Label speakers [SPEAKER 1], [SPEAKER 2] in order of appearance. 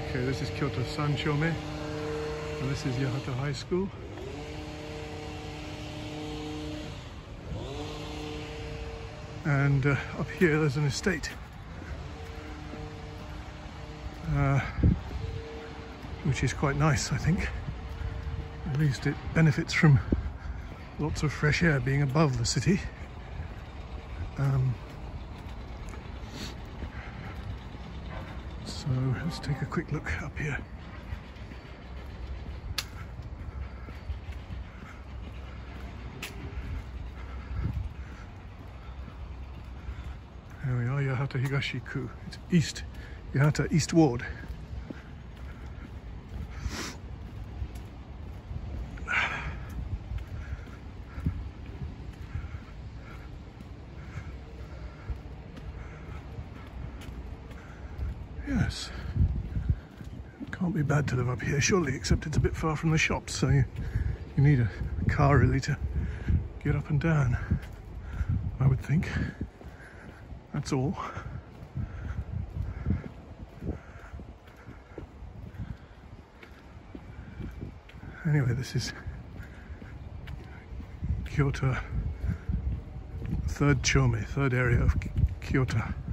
[SPEAKER 1] Okay, this is Kiota Sanchome, and this is Yahata High School. And up here there's an estate, which is quite nice, I think. At least it benefits from lots of fresh air being above the city. So let's take a quick look up here. There we are, Yahata Higashi-ku. It's East, Yahata East Ward. Yes, can't be bad to live up here, surely, except it's a bit far from the shops, so you need a car really to get up and down, I would think. That's all. Anyway, this is Kiota, third area of Kiota.